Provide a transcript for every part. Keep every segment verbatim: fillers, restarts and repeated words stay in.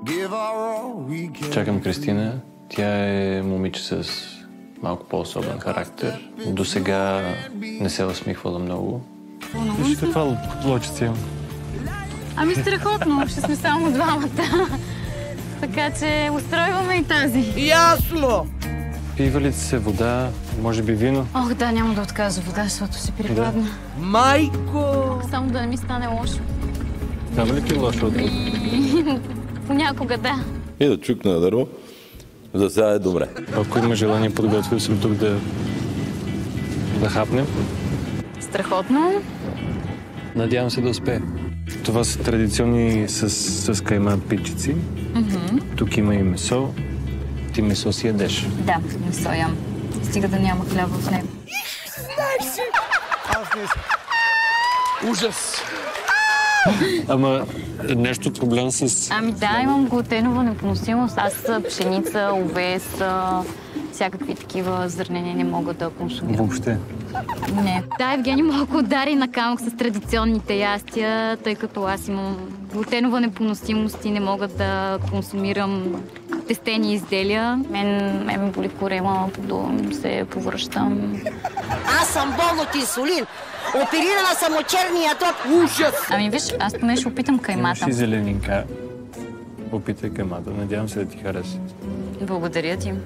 Чакам Кристина. Тя е момиче с малко по-особен характер. До сега не се усмихвала много. Виж каква лочица имам. Ами страхотно, ще сме само двамата. Така че устройваме и тази. Ясно! Пива ли се вода, може би вино? Ох, да, няма да откажа вода, защото си прикладна. Да. Майко! Само да не ми стане лошо. Става ли ти лошо от тук? Понякога, да. И да чукна на дърво, за сега е добре. Ако има желание, подготвил съм тук да, да хапнем. Страхотно. Надявам се да успее. Това са традиционни с, с кайма пичици. Mm-hmm. Тук има и месо. Ти месо си ядеш? Да, месо ям. Стига да няма хляб в него. Знаеш си! Аз не... Ужас! Ама нещо проблем с... Ами да, имам глутенова непоносимост. Аз пшеница, овес, всякакви такива зърнени не мога да консумирам. Въобще? Не. Да, Евгений малко удари на камък с традиционните ястия, тъй като аз имам глутенова непоносимост и не мога да консумирам тестени изделия. Мен ме ме боли корема, подувам се, повръщам. Аз съм болна от инсулин. Оперирана съм от черния дроб. Ужас! Ами виж, аз поне ще опитам каймата. Имаш и зеленинка. Опитай каймата. Надявам се да ти хареса. Благодаря ти.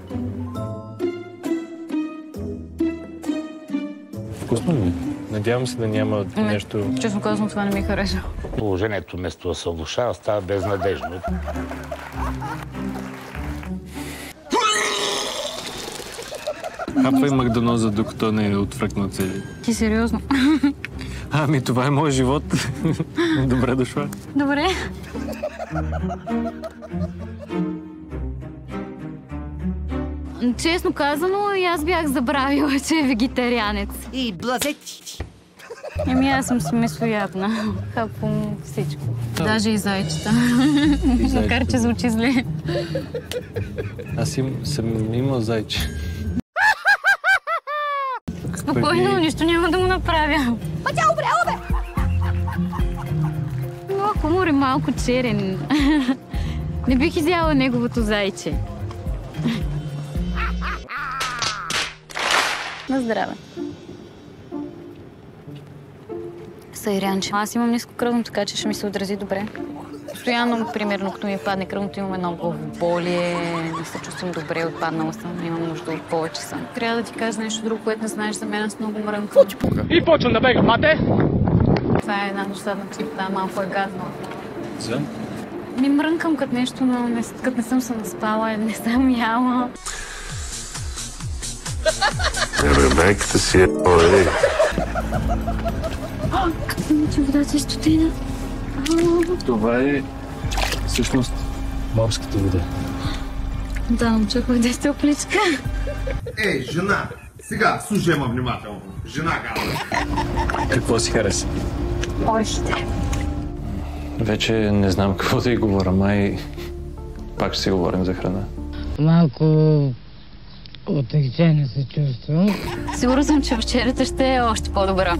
Вкусно ли? Надявам се да няма Ами, нещо... Честно казвам, това не ми хареса. Положението вместо да се влошава, става безнадежно. Хапвай Макдоноза, докато не е отвръкнал цели. Ти сериозно? Ами това е моят живот. Добре дошла. Добре. Честно казано, и аз бях забравила, че е вегетарианец. И блазети. Еми, аз съм си месоядна. Хапвам всичко. Да. Даже и зайчета. Макар, че звучи зле. Аз им, съм имал зайче. Спокойно, нищо няма да му направя. Пътя, обре, обре! Но хумор е малко черен. Не бих изяла неговото зайче. На здраве. Сайрянче. Аз имам ниско кръвно, така че ще ми се отрази добре. Постоянно, примерно, като ми падне кръвното, имам едно главоболие, не се чувствам добре, отпаднала съм, имам нужда от повече сън. Трябва да ти кажа нещо друго, което не знаеш за мен, аз много мрънкам. И почвам да бегам, мате! Това е една досадна черта, малко е гадно. За? Ми мрънкам като нещо, но не, като не съм се наспала, не съм яла. Ребеката си е ой. Като ми, че водата е студена. Това е всъщност морската вода. Да, но чакай да е топличка. Ей, жена! Сега, слушай ме внимателно. Жена казва. Какво си хареса? Орхите. Вече не знам какво да й говоря. Май пак ще си говорим за храна. Малко отегчение се чувствам. Сигурна съм, че вечерята ще е още по-добра.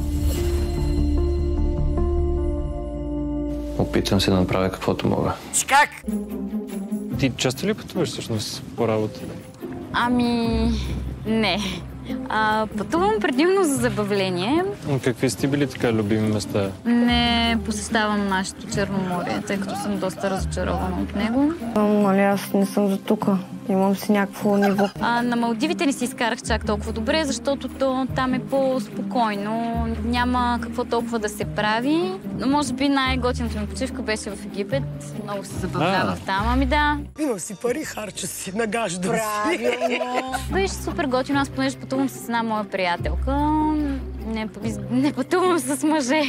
Опитвам се да направя каквото мога. Как? Ти често ли пътуваш всъщност по работа? Ами, не. А, пътувам предимно за забавление. Какви сте били така любими места? Не посещавам нашето Черно море, тъй като съм доста разочарована от него. Нали, аз не съм за тука. Имам си някакво ниво. А, на Малдивите не си изкарах чак толкова добре, защото то, там е по-спокойно. Няма какво толкова да се прави. Но може би най-готината ми почивка беше в Египет. Много се забавлявах там. Ами да. Имам си пари, харча си, нагаждам си. Правилно. Беше супер готино. Аз понеже пътувам с една моя приятелка. Не, не пътувам с мъже.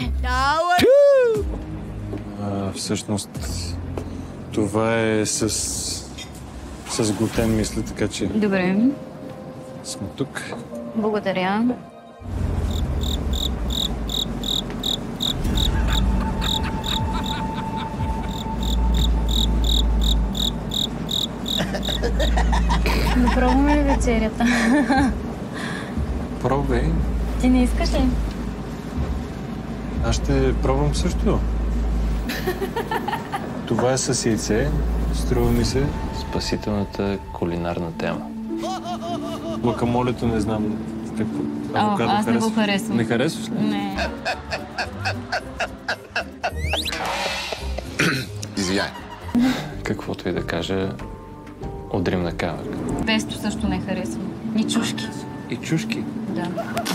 А, всъщност това е с, с глутен, мисля, така че Добре. сме тук. Благодаря. Да пробваме ли вечерята? Пробвай. Ти не искаш ли? Аз ще пробвам също. Това е с яйце, струва ми се. Спасителната кулинарна тема. Гуакамолето не знам какво. О, аз не го харесвам. Не харесваш ли? Не. Извиняй. Каквото и да кажа, удрим на камък. Песто също не харесвам. Ни чушки. И чушки? Да.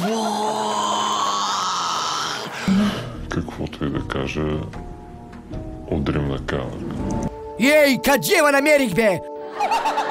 Каквото и да кажа, удрим на камък. Ей, къде ме намерих, бе?